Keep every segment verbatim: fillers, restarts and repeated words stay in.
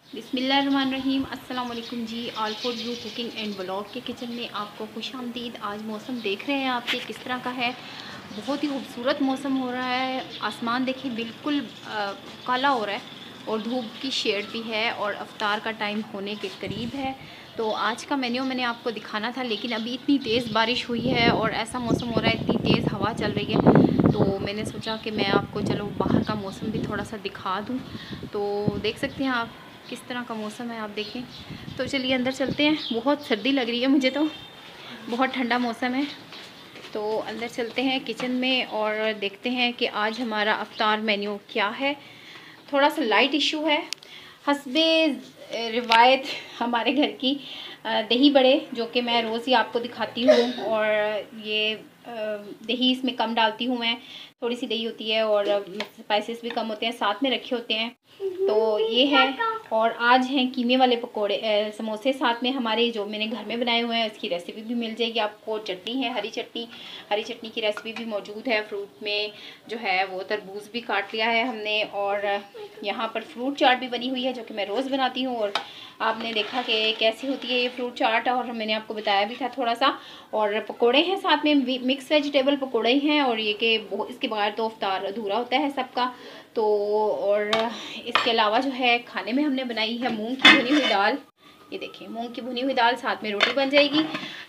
बिस्मिल्लाहिर्रहमानिर्रहीम। अस्सलाम वालेकुम जी। All for you cooking and blog के किचन में आपको खुश आमदीद। आज मौसम देख रहे हैं आपके किस तरह का है। बहुत ही खूबसूरत मौसम हो रहा है। आसमान देखिए बिल्कुल आ, काला हो रहा है और धूप की शेड भी है और अफ्तार का टाइम होने के करीब है। तो आज का मेन्यू मैंने आपको दिखाना था, लेकिन अभी इतनी तेज़ बारिश हुई है और ऐसा मौसम हो रहा है, इतनी तेज़ हवा चल रही है, तो मैंने सोचा कि मैं आपको चलो बाहर का मौसम भी थोड़ा सा दिखा दूँ। तो देख सकते हैं आप किस तरह का मौसम है, आप देखें। तो चलिए अंदर चलते हैं। बहुत सर्दी लग रही है मुझे, तो बहुत ठंडा मौसम है। तो अंदर चलते हैं किचन में और देखते हैं कि आज हमारा अफ्तार मेन्यू क्या है। थोड़ा सा लाइट इशू है। हस्बे रिवायत हमारे घर की दही बड़े, जो कि मैं रोज़ ही आपको दिखाती हूँ, और ये दही इसमें कम डालती हूँ मैं, थोड़ी सी दही होती है और स्पाइसेस भी कम होते हैं, साथ में रखे होते हैं। तो ये है। और आज हैं कीमे वाले पकोड़े, समोसे साथ में हमारे, जो मैंने घर में बनाए हुए हैं। इसकी रेसिपी भी मिल जाएगी आपको। चटनी है, हरी चटनी, हरी चटनी की रेसिपी भी मौजूद है। फ्रूट में जो है वो तरबूज भी काट लिया है हमने, और यहाँ पर फ्रूट चाट भी बनी हुई है, जो कि मैं रोज़ बनाती हूँ। और आपने देखा कि कैसी होती है ये फ्रूट चाट, और मैंने आपको बताया भी था थोड़ा सा। और पकोड़े हैं साथ में, मिक्स वेजिटेबल पकोड़े हैं, और ये कि इसके बगैर तो अफ्तार अधूरा होता है सबका। तो और इसके अलावा जो है खाने में हमने बनाई है मूंग की भुनी हुई दाल। ये देखें, मूंग की भुनी हुई दाल, साथ में रोटी बन जाएगी।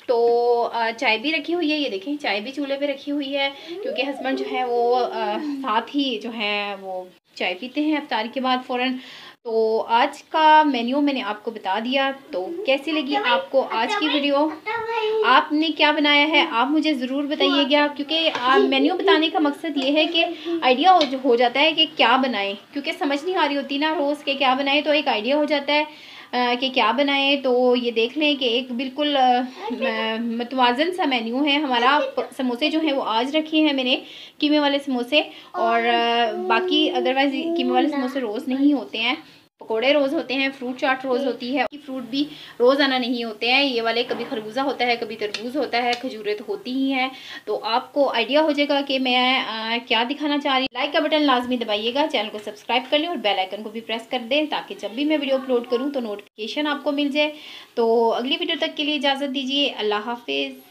तो चाय भी रखी हुई है, ये देखें चाय भी चूल्हे पे रखी हुई है, क्योंकि हस्बैंड जो है वो आ, साथ ही जो है वो चाय पीते हैं अफ्तार के बाद फ़ौरन। तो आज का मेन्यू मैंने आपको बता दिया। तो कैसी लगी आपको आज की वीडियो, आपने क्या बनाया है, आप मुझे ज़रूर बताइएगा, क्योंकि मेन्यू बताने का मकसद ये है कि आइडिया हो, हो जाता है कि क्या बनाएं, क्योंकि समझ नहीं आ रही होती ना रोज़ के क्या बनाएं, तो एक आइडिया हो जाता है कि क्या बनाएं। तो ये देख लें कि एक बिल्कुल मतवाजन सा मेन्यू है हमारा। समोसे जो हैं वो आज रखे हैं मैंने, कीमे वाले समोसे, और बाकी अदरवाइज कीमे वाले समोसे रोज़ नहीं होते हैं। पकोड़े रोज़ होते हैं, फ्रूट चाट रोज़ होती है, फ्रूट भी रोज़ाना नहीं होते हैं। ये वाले कभी खरबूजा होता है, कभी तरबूज होता है, खजूरें तो होती ही हैं। तो आपको आइडिया हो जाएगा कि मैं आ, क्या दिखाना चाह रही हूँ। लाइक का बटन लाजमी दबाइएगा, चैनल को सब्सक्राइब कर लें और बेल आइकन को भी प्रेस कर दें, ताकि जब भी मैं वीडियो अपलोड करूँ तो नोटिफिकेशन आपको मिल जाए। तो अगली वीडियो तक के लिए इजाज़त दीजिए। अल्लाह हाफिज़।